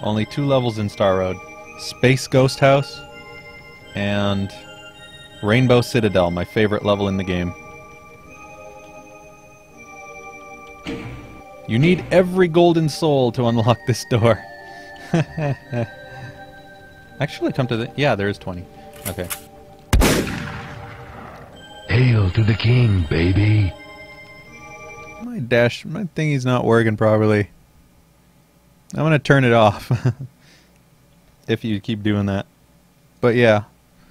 Only 2 levels in Star Road. Space Ghost House and Rainbow Citadel, my favorite level in the game. You need every golden soul to unlock this door. Actually, come to the... Yeah, there is 20. Okay. Hail to the king, baby. My thingy's not working properly. I'm gonna turn it off. If you keep doing that. But yeah.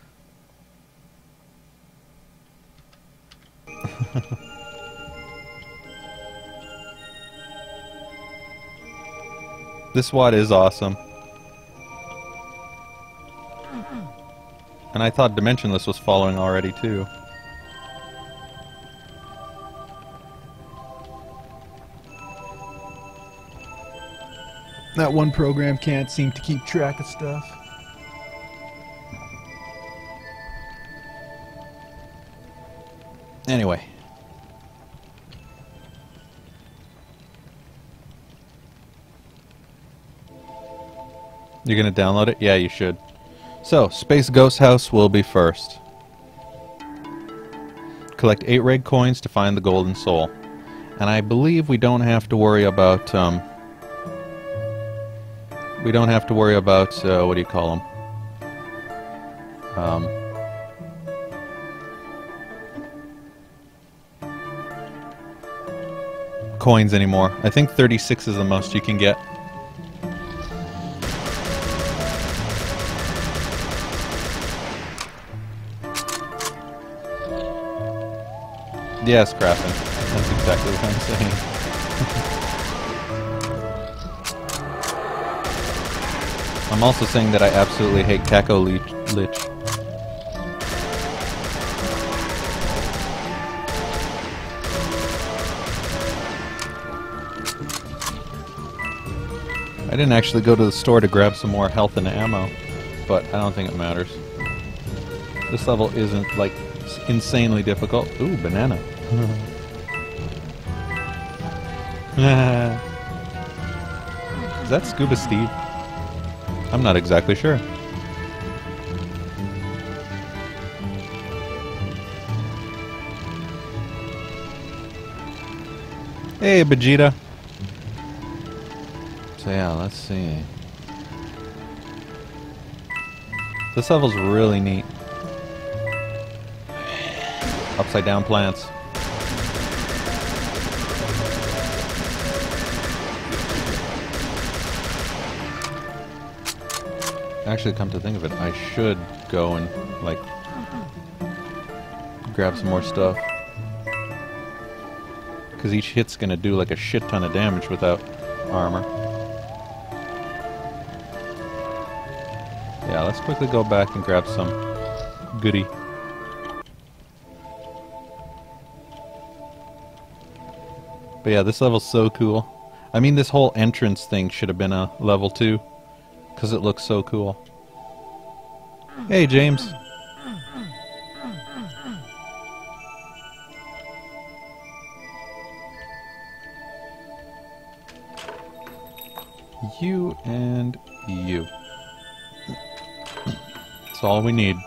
This WAD is awesome. And I thought Dimensionless was following already too. That one program can't seem to keep track of stuff. Anyway. You're gonna download it? Yeah, you should. So, Space Ghost House will be first. Collect 8 red coins to find the golden soul. And I believe we don't have to worry about, what do you call them? Coins anymore. I think 36 is the most you can get. Yes, Kraken. That's exactly what I'm saying. I'm also saying that I absolutely hate Kako Lich. I didn't actually go to the store to grab some more health and ammo, but I don't think it matters. This level isn't, like, insanely difficult. Ooh, banana. Is that Scuba Steve? I'm not exactly sure. Hey, Vegeta. So yeah, let's see. This level's really neat. Upside down plants. Actually, come to think of it, I should go and, like, grab some more stuff. Because each hit's gonna do, like, a shit ton of damage without armor. Yeah, let's quickly go back and grab some goodie. But yeah, this level's so cool. I mean, this whole entrance thing should have been a level 2. Because it looks so cool. Hey, James. You and you. That's all we need.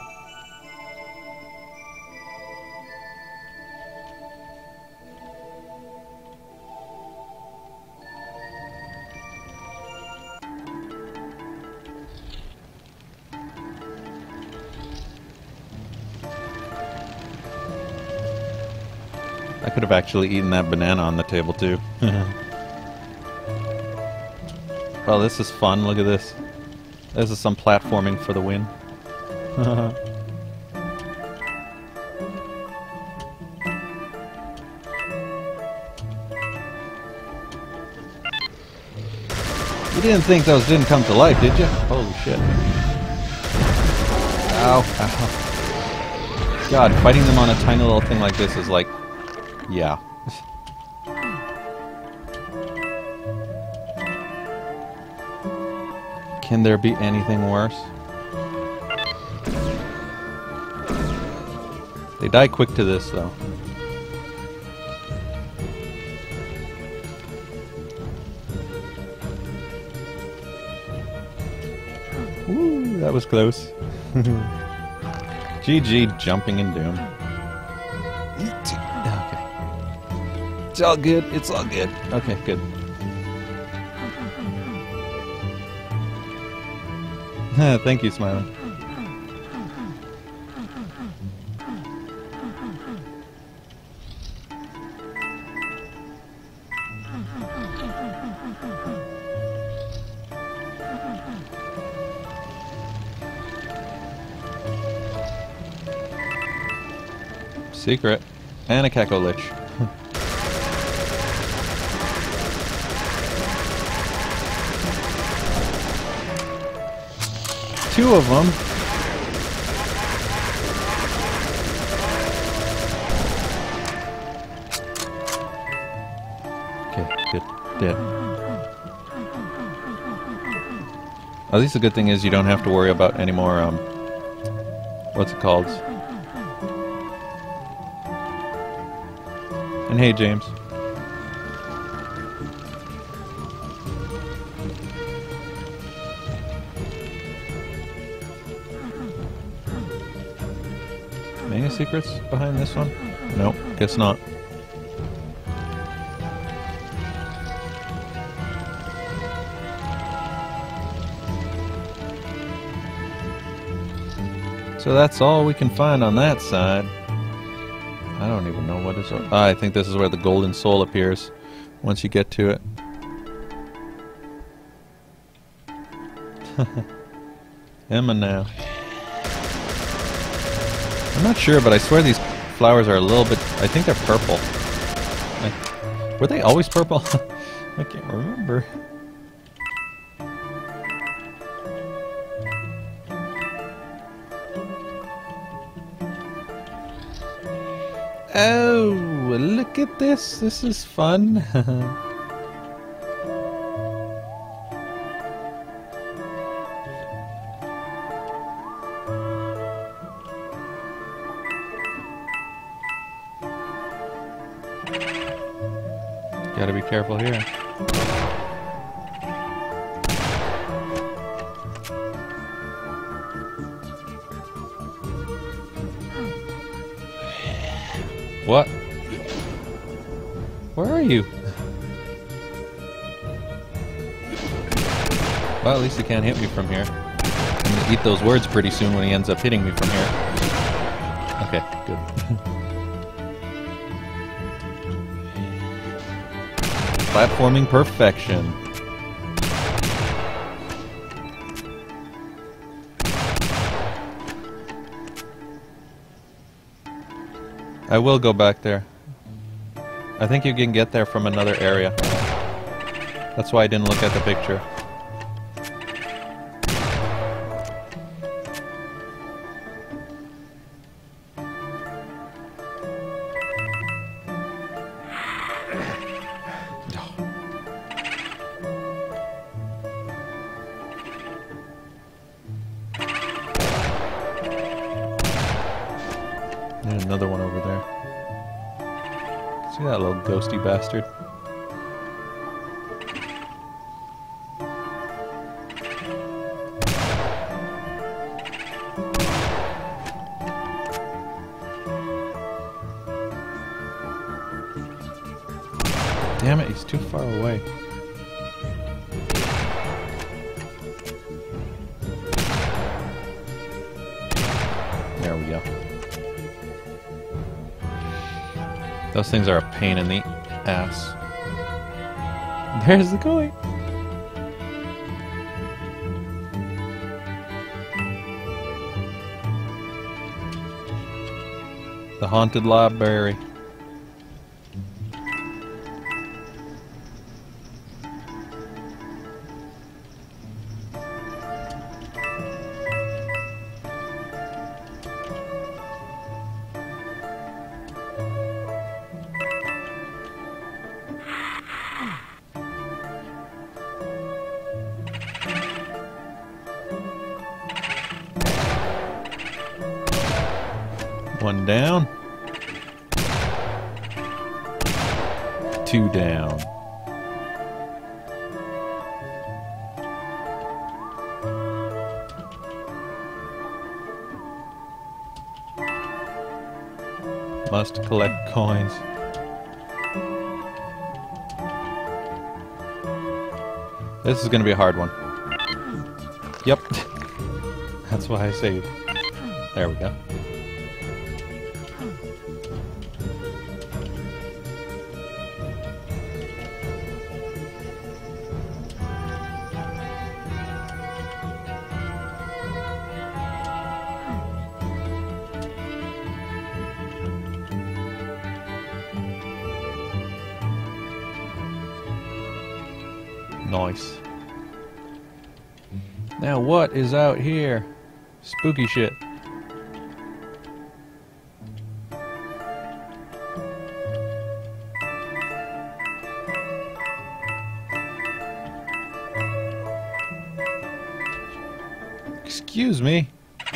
I could have actually eaten that banana on the table too. Oh, this is fun. Look at this. This is some platforming for the win. You didn't think those didn't come to life, did you? Holy shit. Ow, ow. God, fighting them on a tiny little thing like this is like... yeah. Can there be anything worse? They die quick to this, though. Woo, that was close. GG, jumping in Doom. Okay. It's all good. It's all good. Okay, good. Thank you, Smiley. Secret. And a Keko Lich. Two of them. Okay, good. Dead. At least the good thing is you don't have to worry about any more, what's it called? And hey, James. Any secrets behind this one? Nope, guess not. So that's all we can find on that side. I don't even know what is... I think this is where the golden soul appears once you get to it. Emma now. I'm not sure, but I swear these flowers are a little bit... I think they're purple. Were they always purple? I can't remember. Oh, look at this. This is fun. Gotta be careful here. What? Where are you? Well, at least he can't hit me from here. I'm gonna eat those words pretty soon when he ends up hitting me from here. Okay, good. Platforming perfection. I will go back there. I think you can get there from another area. That's why I didn't look at the picture. There's another one over there. See that little ghosty bastard? Damn it, he's too far away. There we go. Those things are a pain in the ass. There's the koi. The haunted library. One down. Two down. Must collect coins. This is gonna be a hard one. Yep. That's why I saved. There we go. Nice. Now what is out here? Spooky shit. Excuse me.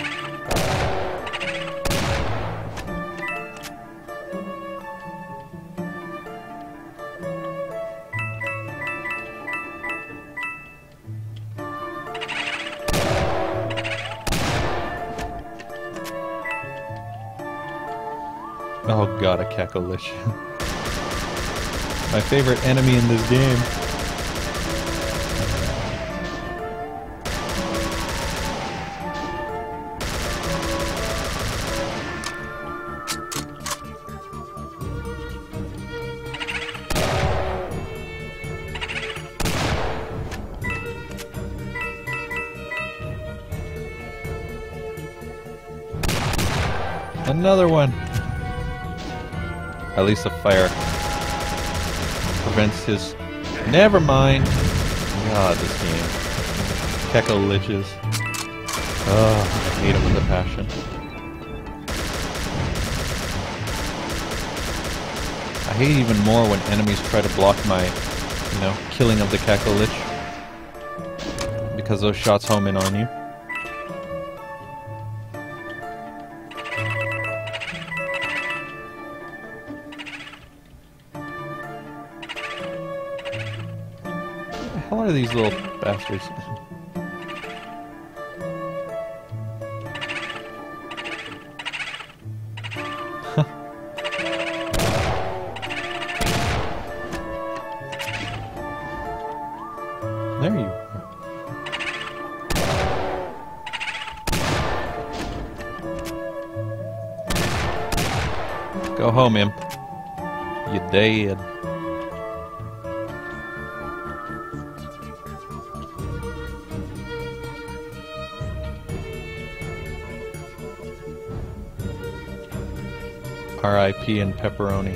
Oh god, a Cacklelich. My favorite enemy in this game. Another one! At least the fire prevents his... Never mind! God, this game. Cackle-liches. Oh, I hate him with a passion. I hate even more when enemies try to block my, you know, killing of the Cackle-lich. Because those shots home in on you. What are these little bastards? There you are. Go home, imp. You dead. R.I.P. and pepperoni.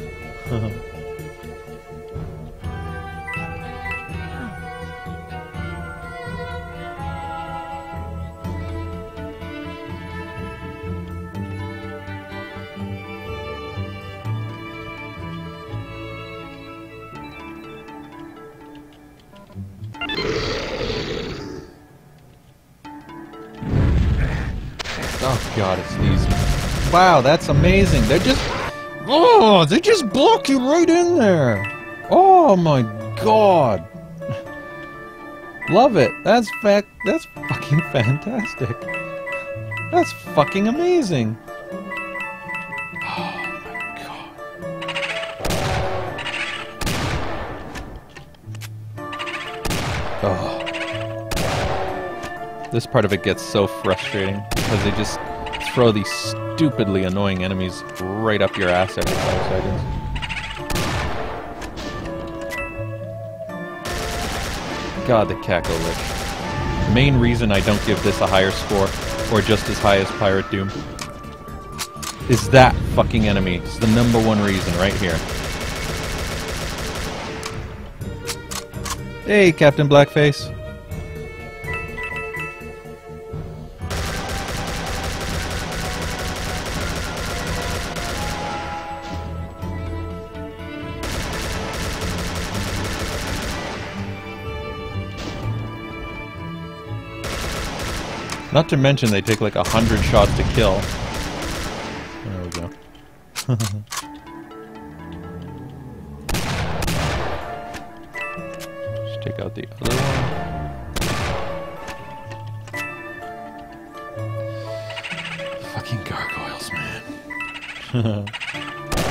Oh god, it's these. Wow, that's amazing. They're just... Oh, they just block you right in there. Oh my god. Love it. That's fucking fantastic. That's fucking amazing. Oh my god. Oh. This part of it gets so frustrating because they just throw these stupidly annoying enemies right up your ass every 5 seconds. God, the Cackle-lich. The main reason I don't give this a higher score, or just as high as Pirate Doom, is that fucking enemy. It's the #1 reason right here. Hey, Captain Blackface. Not to mention they take like 100 shots to kill. There we go. Just take out the other one. Fucking gargoyles, man.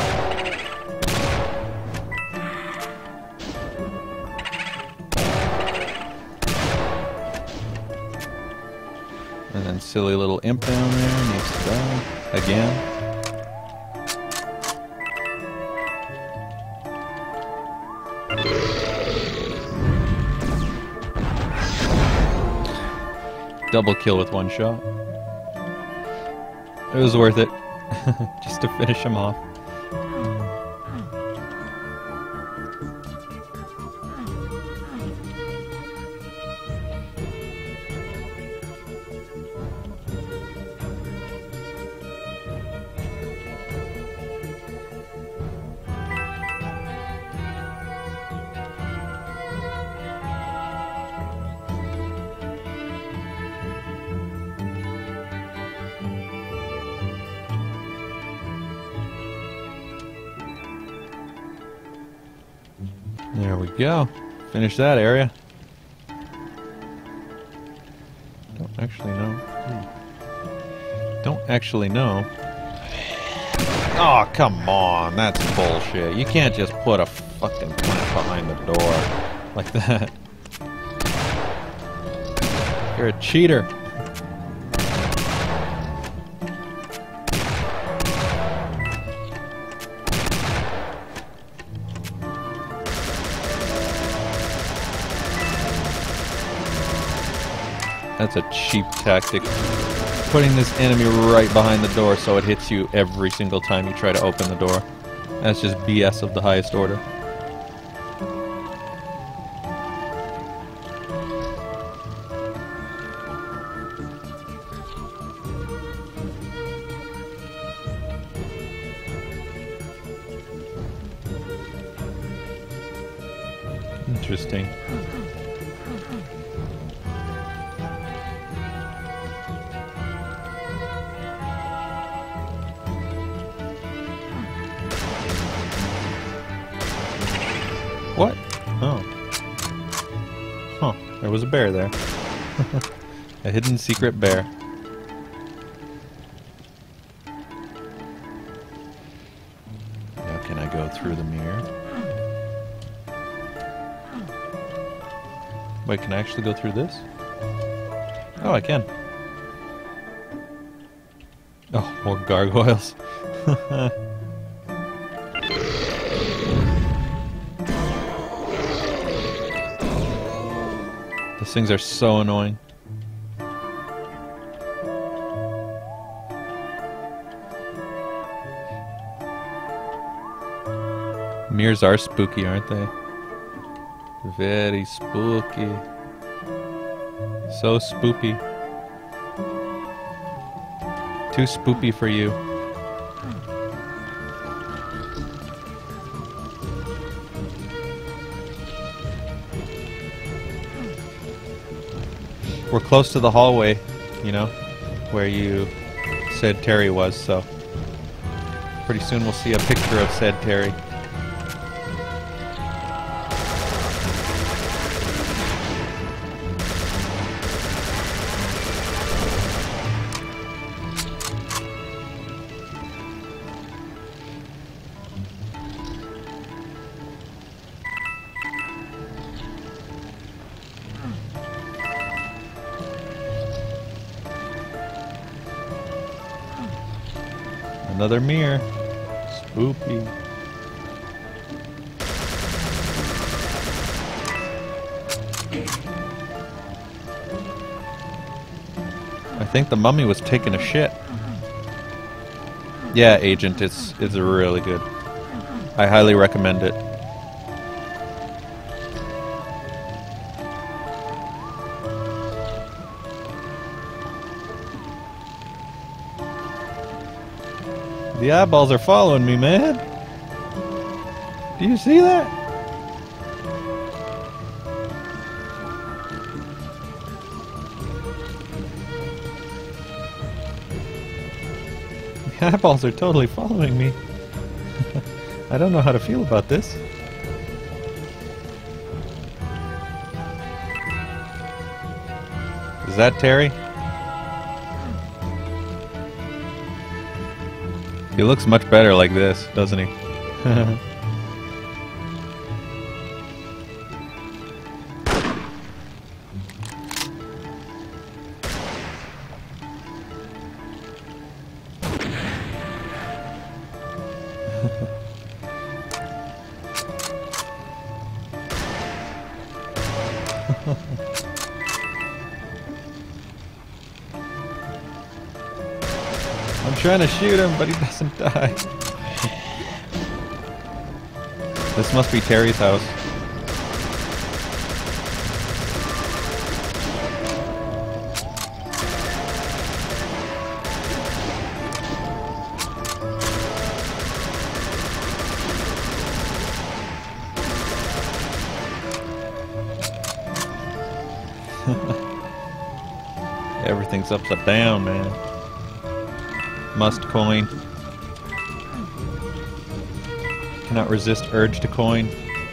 And then silly little imp down there needs to die. Again. Double kill with one shot. It was worth it. Just to finish him off. There we go. Finish that area. Don't actually know. Don't actually know. Oh, come on. That's bullshit. You can't just put a fucking plant behind the door like that. You're a cheater. That's a cheap tactic. Putting this enemy right behind the door so it hits you every single time you try to open the door. That's just BS of the highest order. Interesting. What? Oh. Huh. There was a bear there. A hidden secret bear. Now can I go through the mirror? Wait, can I actually go through this? Oh, I can. Oh, more gargoyles. These things are so annoying. Mirrors are spooky, aren't they? Very spooky. So spoopy. Too spoopy for you. We're close to the hallway, you know, where you said Terry was, so pretty soon we'll see a picture of said Terry. Another mirror. Spoopy. I think the mummy was taking a shit. Yeah, Agent, it's really good. I highly recommend it. The eyeballs are following me, man. Do you see that? The eyeballs are totally following me. I don't know how to feel about this. Is that Terry? He looks much better like this, doesn't he? I'm trying to shoot him, but he doesn't die. This must be Terry's house. Everything's upside down, man. Must coin. Cannot resist urge to coin.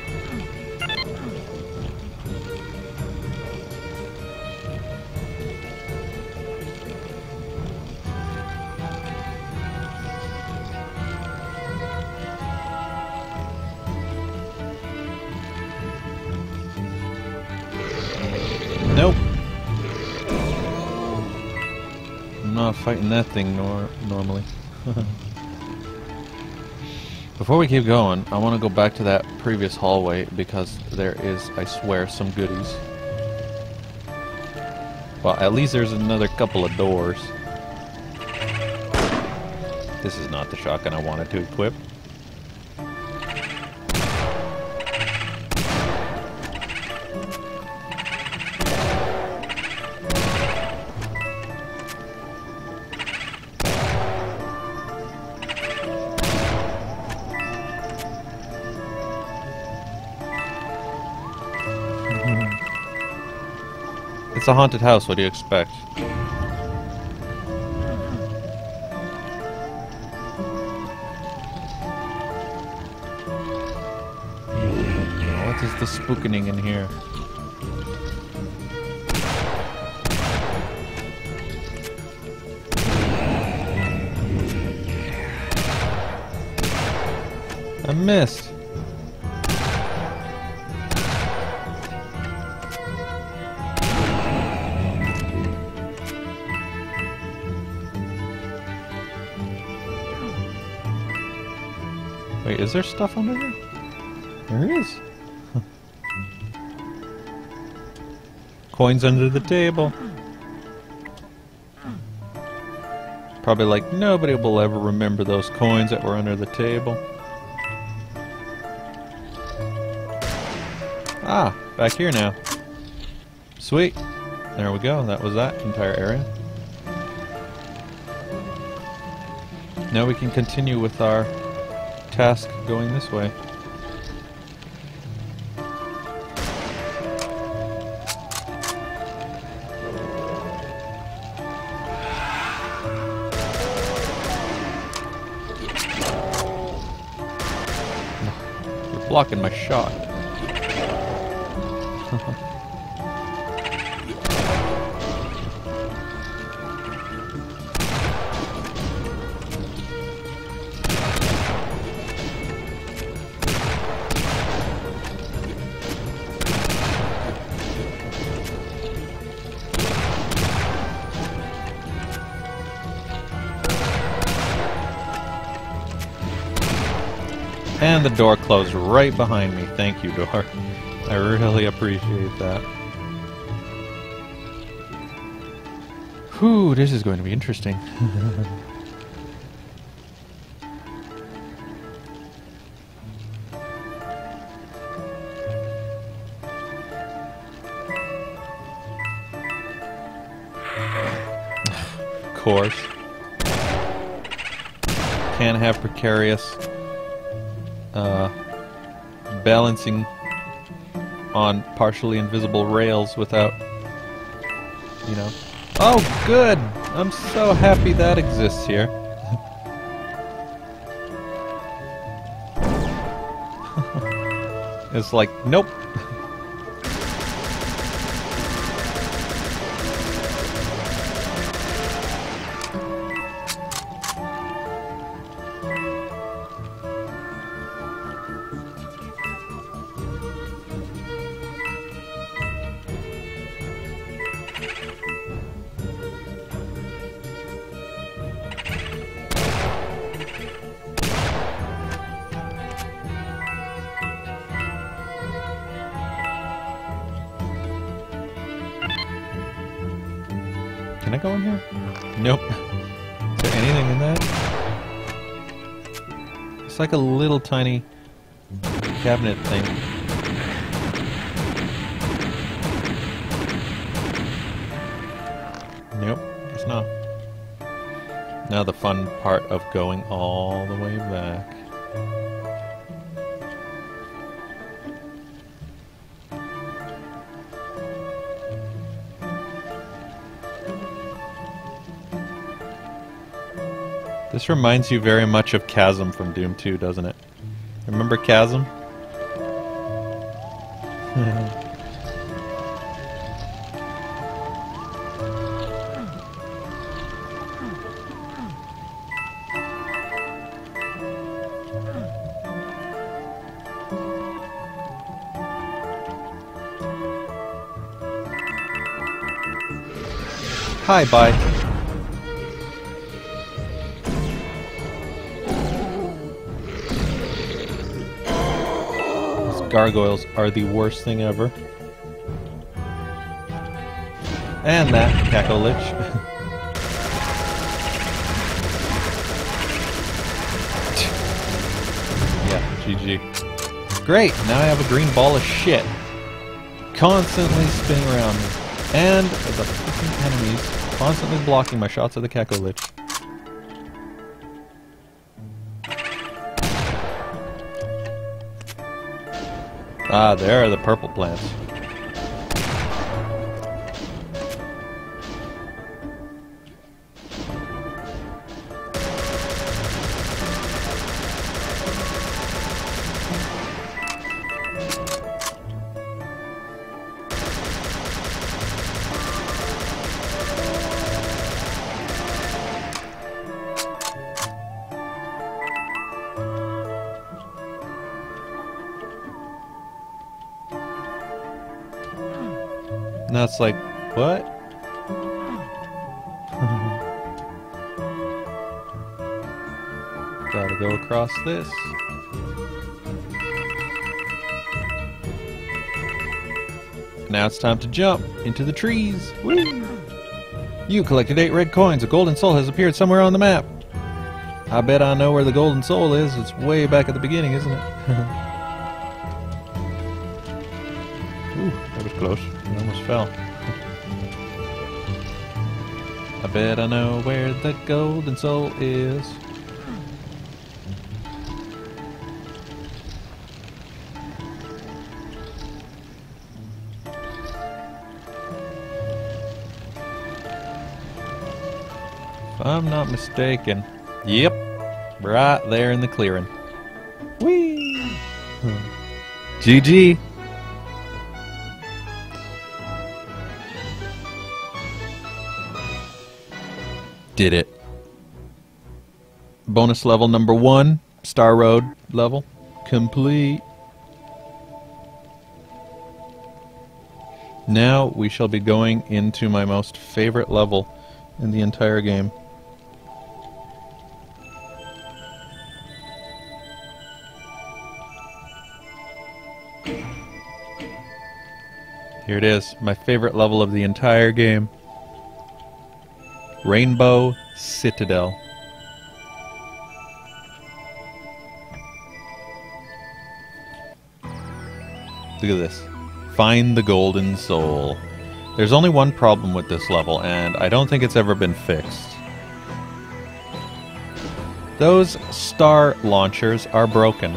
Nope. I'm not fighting that thing normally. Before we keep going, I want to go back to that previous hallway because there is, I swear, some goodies. Well, at least there's another couple of doors. This is not the shotgun I wanted to equip. It's a haunted house, what do you expect? What is the spookening in here? I missed. Wait, is there stuff under there? There is. Coins under the table. Probably like nobody will ever remember those coins that were under the table. Ah, back here now. Sweet. There we go. That was that entire area. Now we can continue with our task going this way. You're blocking my shot. And the door closed right behind me. Thank you, door. I really appreciate that. Whew, this is going to be interesting. Of course. Can't have precarious balancing on partially invisible rails without, you know. Oh, good! I'm so happy that exists here. It's like, nope. Can I go in here? Nope. Is there anything in that? It's like a little tiny cabinet thing. Nope, it's not. Now the fun part of going all the way back. This reminds you very much of Chasm from Doom 2, doesn't it? Remember Chasm? Hi, bye. Gargoyles are the worst thing ever. And that Cackle Lich. Yeah, GG. Great, now I have a green ball of shit. Constantly spinning around me. And the freaking enemies constantly blocking my shots of the Cackle Lich. Ah, there are the purple plants. And that's like, what? Gotta go across this. Now it's time to jump into the trees. Woo! You collected 8 red coins. A golden soul has appeared somewhere on the map. I bet I know where the golden soul is. It's way back at the beginning, isn't it? Ooh, that was close. I almost fell. I bet I know where the golden soul is. If I'm not mistaken. Yep. Right there in the clearing. Whee! GG! Did it. Bonus level number 1, Star Road level, complete. Now we shall be going into my most favorite level in the entire game. Here it is, my favorite level of the entire game. Rainbow Citadel. Look at this. Find the golden soul. There's only one problem with this level, and I don't think it's ever been fixed. Those star launchers are broken.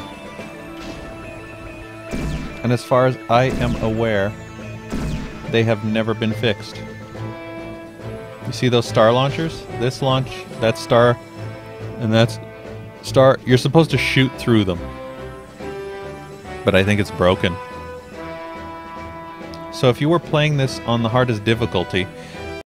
And as far as I am aware, they have never been fixed. You see those star launchers? This launch, that star, and that's star. You're supposed to shoot through them. But I think it's broken. So if you were playing this on the hardest difficulty,